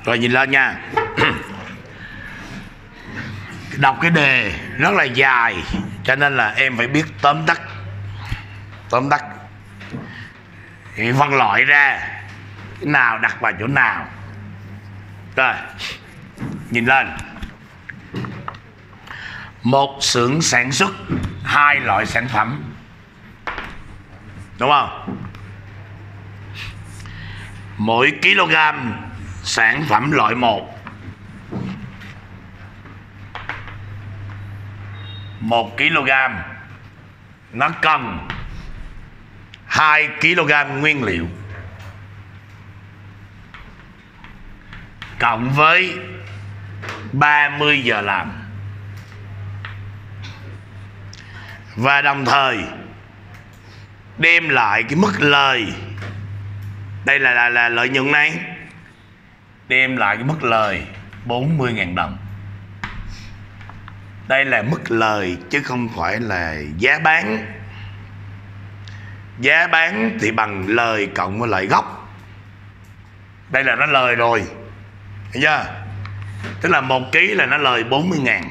Rồi nhìn lên nha. Đọc cái đề rất là dài, cho nên là em phải biết tóm tắt. Thì phân loại ra cái nào đặt vào chỗ nào. Rồi nhìn lên. Một xưởng sản xuất hai loại sản phẩm, đúng không? Mỗi kg sản phẩm loại 1 kg nó cần 2 kg nguyên liệu cộng với 30 giờ làm, và đồng thời đem lại cái mức lời. Đây là lợi nhuận này, đem lại cái mức lời 40.000 đồng. Đây là mức lời chứ không phải là giá bán. Giá bán thì bằng lời cộng với lợi gốc. Đây là nó lời rồi, thấy chưa? Tức là 1 ký là nó lời 40.000.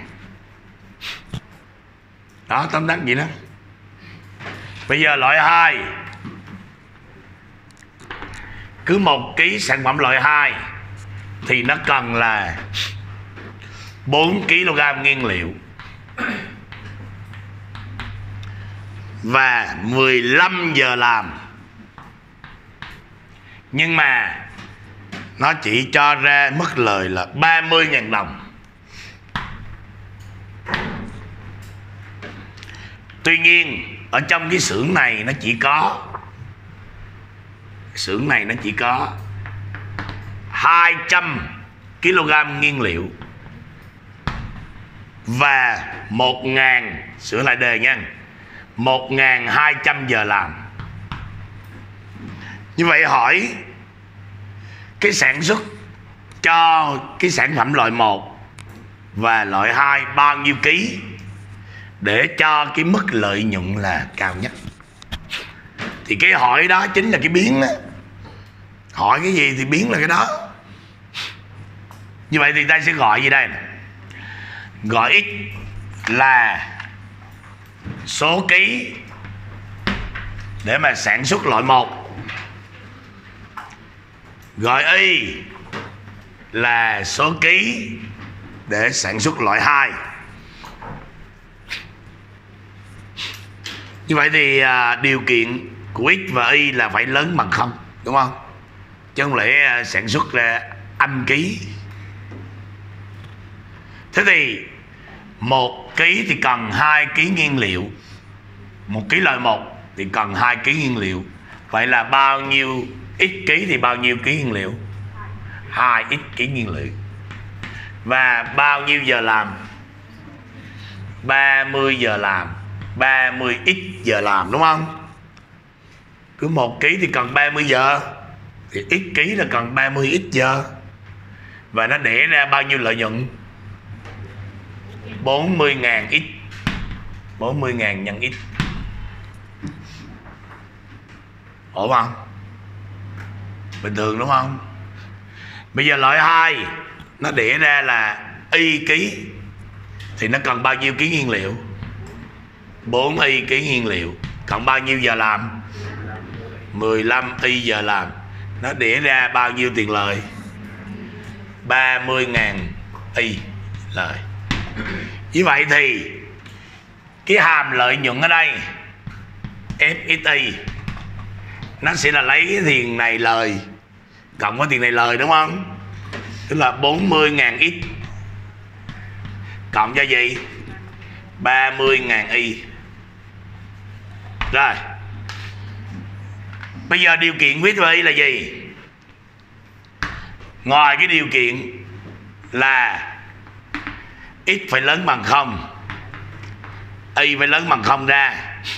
Đó, tóm tắt vậy đó. Bây giờ loại 2, cứ 1 ký sản phẩm loại 2 thì nó cần là 4 kg nguyên liệu và 15 giờ làm. Nhưng mà nó chỉ cho ra mức lời là 30.000 đồng. Tuy nhiên ở trong cái xưởng này nó chỉ có 200 kg nguyên liệu và 1.000, sửa lại đề nha, 1.200 giờ làm. Như vậy hỏi cái sản xuất cho cái sản phẩm loại 1 và loại 2 bao nhiêu ký để cho cái mức lợi nhuận là cao nhất? Thì cái hỏi đó chính là cái biến đó. Hỏi cái gì thì biến là cái đó. Như vậy thì ta sẽ gọi gì đây? Gọi x là số ký để mà sản xuất loại 1, gọi y là số ký để sản xuất loại 2. Như vậy thì điều kiện của x và y là phải lớn bằng 0, đúng không? Chứ không lẽ sản xuất ra âm ký. Thế thì 1 ký thì cần 2 ký nguyên liệu. 1 ký loại 1 thì cần 2 ký nguyên liệu. Vậy là bao nhiêu x ký thì bao nhiêu ký nguyên liệu? 2x ký nguyên liệu. Và bao nhiêu giờ làm? 30 giờ làm, 30x giờ làm, đúng không? Cứ 1 ký thì cần 30 giờ thì x ký là cần 30x giờ. Và nó đẻ ra bao nhiêu lợi nhuận? 40.000 x. 40.000 nhân x. Ổn không? Bình thường đúng không? Bây giờ loại 2 nó đẻ ra là y ký thì nó cần bao nhiêu ký nguyên liệu? 4 y ký nguyên liệu cộng bao nhiêu giờ làm? 15 y giờ làm. Nó đẻ ra bao nhiêu tiền lời? 30.000 y lời. Như vậy thì cái hàm lợi nhuận ở đây FXY nó sẽ là lấy cái tiền này lời cộng với tiền này lời, đúng không? Tức là 40.000 x cộng cho gì? 30.000 y. Rồi bây giờ điều kiện viết về y là gì? Ngoài cái điều kiện là x phải lớn bằng 0, y phải lớn bằng 0 ra,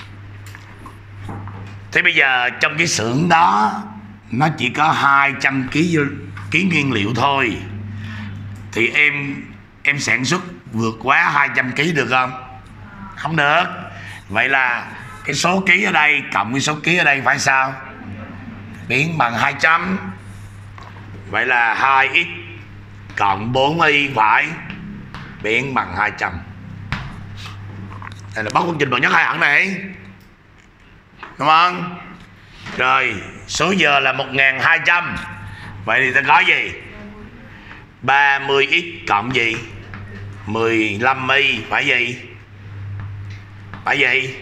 thế bây giờ trong cái xưởng đó nó chỉ có 200 ký nguyên liệu thôi, thì em sản xuất vượt quá 200 ký được không? Không được. Vậy là cái số ký ở đây cộng cái số ký ở đây phải sao? Biến bằng 200. Vậy là 2x cộng 4y phải biến bằng 200. Đây là bóc phương trình bậc nhất hai hẳn này, đúng không? Rồi số giờ là 1200. Vậy thì ta có gì? 30x cộng gì? 15y phải gì? Phải gì?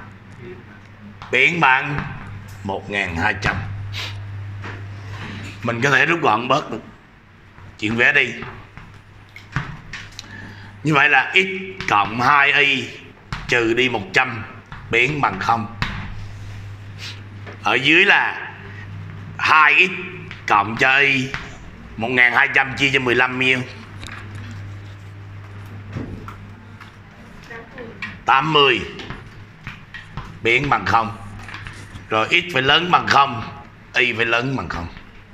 Biến bằng 1200. Mình có thể rút gọn bớt được chuyện vẽ đi. Như vậy là x cộng 2y trừ đi 100 biến bằng 0. Ở dưới là 2x cộng cho y 1200 chia cho 15 nhiêu? 80 biến bằng 0. Rồi x phải lớn bằng 0, y phải lớn bằng 0.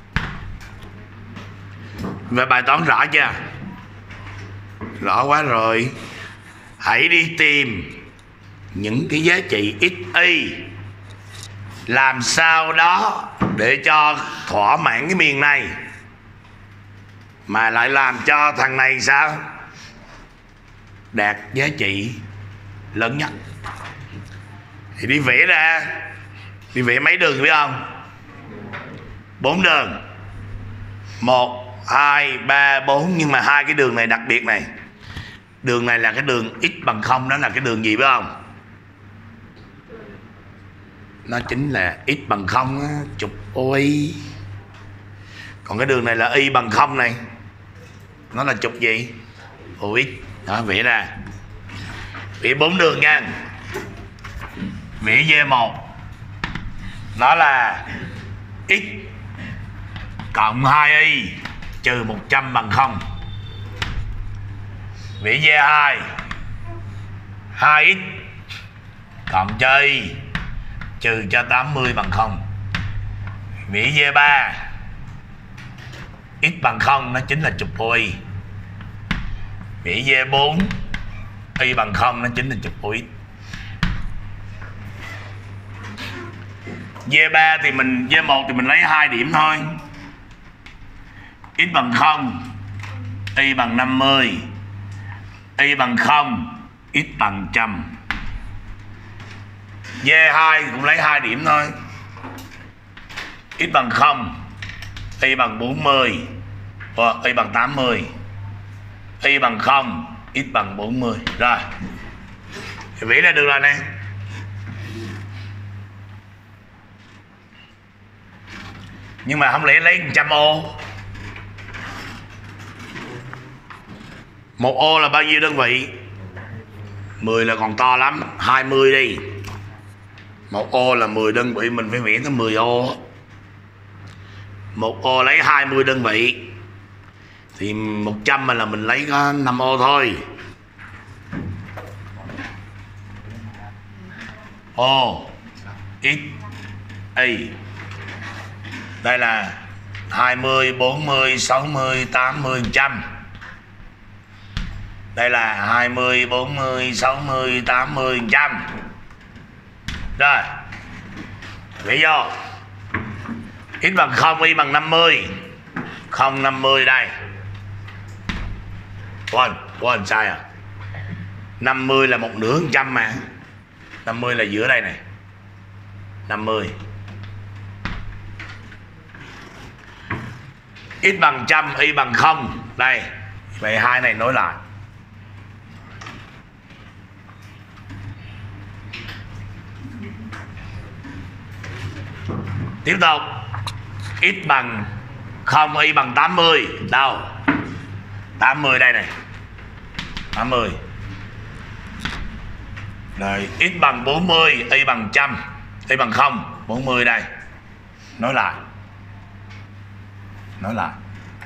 Vậy bài toán rõ chưa? Rõ quá rồi. Hãy đi tìm những cái giá trị x, y làm sao đó để cho thỏa mãn cái miền này mà lại làm cho thằng này sao đạt giá trị lớn nhất. Thì đi vẽ ra, đi vẽ mấy đường biết không? 4 đường, 1, 2, 3, 4. Nhưng mà hai cái đường này đặc biệt này. Đường này là cái đường x bằng 0. Đó là cái đường gì biết không? Nó chính là x bằng 0 á, trục y. Còn cái đường này là y bằng 0 này, nó là trục gì? OX. Đó, vẽ ra. Vẽ 4 đường nha. Vẽ V1 nó là x cộng 2y trừ 100 bằng 0. Vẽ V2 2x cộng cho y trừ cho 80 bằng 0. Vẽ V3 x bằng 0 nó chính là trục OY. Vẽ V4 y bằng 0 nó chính là trục OX. V3 thì mình, V1 thì mình lấy 2 điểm thôi. X bằng 0, y bằng 50, y bằng 0, x bằng 100. V2 cũng lấy 2 điểm thôi. X bằng 0, y bằng 40, y bằng 80, y bằng 0, x bằng 40. Rồi thì vẽ ra được rồi nè. Nhưng mà không lẽ lấy 100 ô? 1 ô là bao nhiêu đơn vị? 10 là còn to lắm. 20 đi. 1 ô là 10 đơn vị, mình phải vẽ tới 10 ô. 1 ô lấy 20 đơn vị thì 100 mà là mình lấy có 5 ô thôi. O x y. Đây là 20, 40, 60, 80, 100. Đây là 20, 40, 60, 80, 100. Rồi vẽ vô. X bằng 0, y bằng 50. 0, 50 đây. Quên sai à. 50 là 1/2 100 mà. 50 là giữa đây này. 50. X bằng 100, y bằng 0. Đây. Vậy hai này nối lại. Tiếp tục. X bằng 0, y bằng 80. Đâu? 80 đây này. 80. Rồi x bằng 40, y bằng 100, y bằng 0, 40 đây. Nối lại. Nối lại.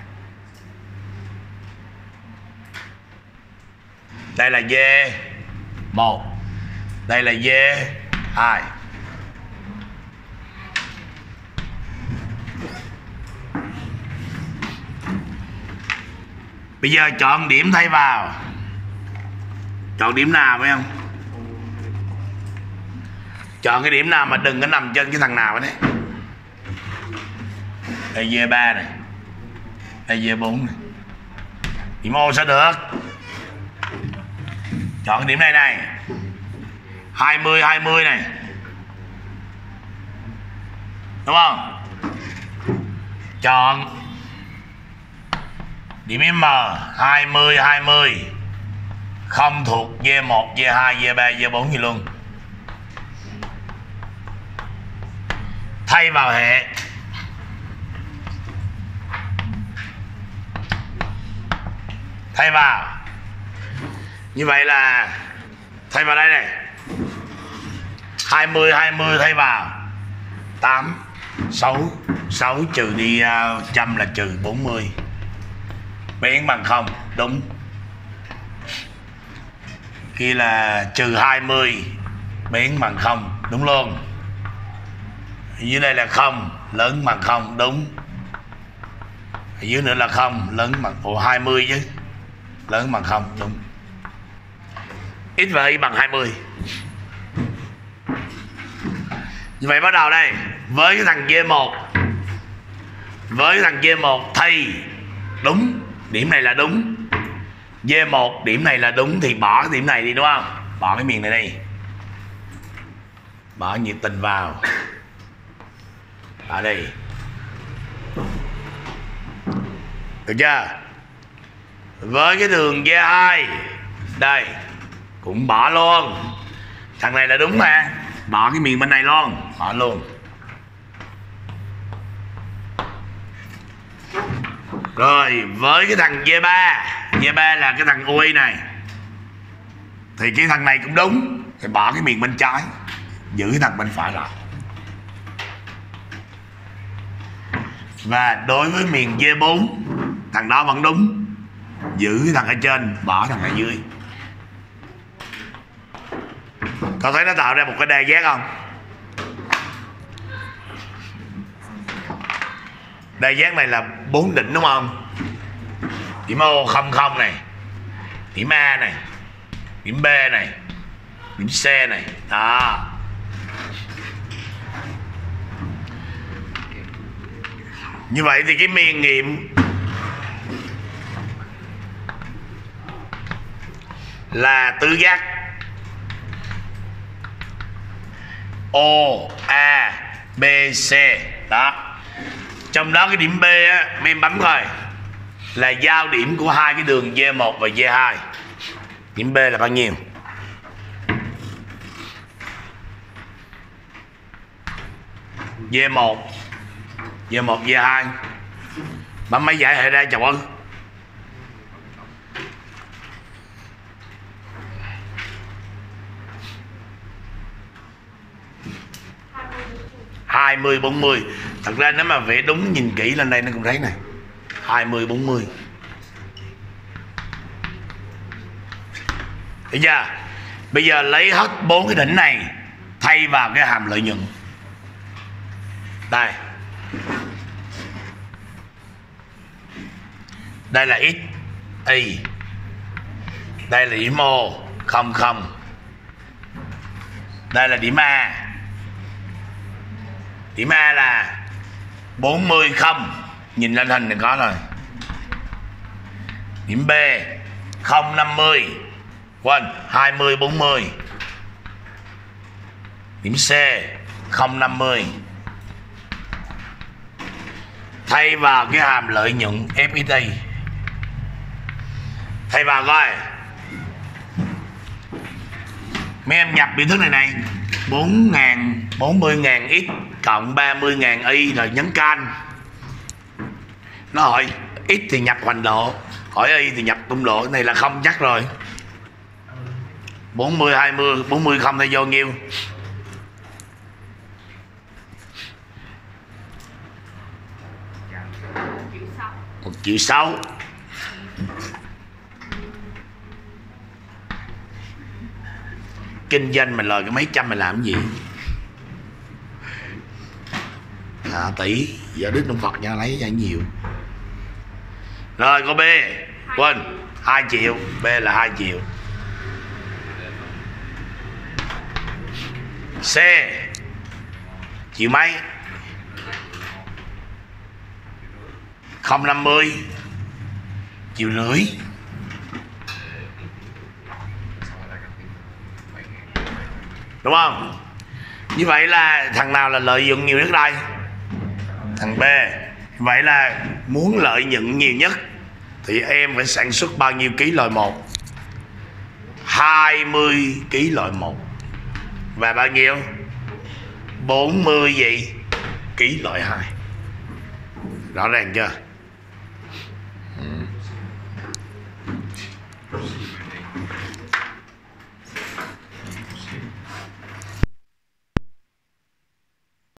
Đây là V1, đây là V2. Bây giờ chọn điểm thay vào. Chọn điểm nào phải không? Chọn cái điểm nào mà đừng có nằm trên cái thằng nào đấy. Đây V3 này, đây V4 này. Điểm ô sao được? Chọn điểm này này. 20 20 này. Đúng không? Chọn điểm M 20 20 không thuộc V1, V2, V3, V4 gì luôn. Thay vào hệ. Thay vào. Như vậy là thay vào đây này. 20 20 thay vào 8 6 6 trừ đi 100 là trừ 40. Biến bằng 0, đúng. Kia là trừ 20 biến bằng 0, đúng luôn. Dưới đây là 0 lớn bằng 0, đúng. Ở dưới nữa là 0 lớn bằng 20 chứ. Lớn bằng 0, đúng. X và Y bằng 20. Như vậy bắt đầu đây. Với cái thằng V1, với cái thằng V1 thay đúng. Điểm này là đúng. V1 điểm này là đúng thì bỏ cái điểm này đi, đúng không? Bỏ cái miền này đi. Bỏ nhiệt tình vào. Ở đây. Được chưa? Với cái đường V2 đây cũng bỏ luôn. Thằng này là đúng mà. Bỏ cái miền bên này luôn. Bỏ luôn. Rồi với cái thằng V3, V3 là cái thằng UI này, thì cái thằng này cũng đúng. Thì bỏ cái miền bên trái, giữ cái thằng bên phải lại. Và đối với miền V4, thằng đó vẫn đúng, giữ cái thằng ở trên, bỏ thằng ở dưới. Có thấy nó tạo ra một cái đa giác không? Đa giác này là 4 đỉnh đúng không? Điểm O 00 này, điểm A này, điểm B này, điểm C này. Đó. Như vậy thì cái miền nghiệm là tứ giác O A B C. Đó. Trong đó cái điểm B á, mấy em bấm coi, là giao điểm của hai cái đường V1 và V2. Điểm B là bao nhiêu? V1 V1 V2. Bấm máy giải hệ ra chồng ơi. 20 40. Thật ra nếu mà vẽ đúng nhìn kỹ lên đây nó cũng thấy này. 20 40. Thấy chưa? Bây giờ lấy hết 4 cái đỉnh này thay vào cái hàm lợi nhuận. Đây. Đây là X Y. Đây là điểm O 00. Đây là điểm A. Điểm A là 40 0. Nhìn lên hình thì có rồi. Điểm B 0 50. Quên, 20 40. Điểm C 0 50. Thay vào cái hàm lợi nhuận FXY. Thay vào coi. Mấy em nhập biểu thức này này, 40.000 x cộng 30.000 y rồi nhấn can. Nó hỏi x thì nhập hoành độ, hỏi y thì nhập tung độ. Cái này là không chắc rồi. 40 20 40 không thay vô nhiêu? 1.600.000. Kinh doanh mình lời cái mấy trăm mày làm cái gì? Tỷ giờ Đức Nông Phật nha, lấy ra nhiều. Rồi câu B. Quên, 2 triệu. B là 2 triệu. C triệu mấy? 050. 1,5 triệu. đúng không? Như vậy là thằng nào là lợi dụng nhiều nhất đây? Thằng B. Vậy là muốn lợi nhuận nhiều nhất thì em phải sản xuất bao nhiêu ký loại 1? 20 ký loại 1. Và bao nhiêu? 40 gì? Ký loại 2. Rõ ràng chưa?